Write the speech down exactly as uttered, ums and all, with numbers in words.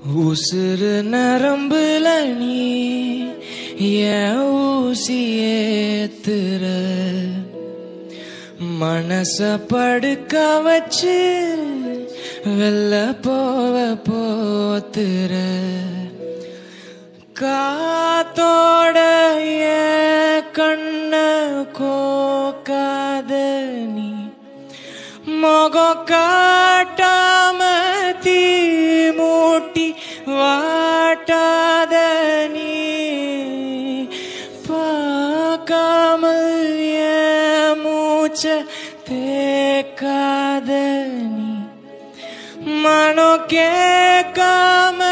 உசுறு நரம்புல நீ ஏன் ஊசி ஏத்துற, மனச படுக்க வச்சு வெல்ல போவ போத்துற, காத்தோட ஏன் கண்ண கோக்காத நீ, முகம் காட்டாம தீ மூட்டி வாட்டாத நீ, பார்க்காமல் ஏன் மூச்ச தேக்காத நீ, மனோ கேட்காம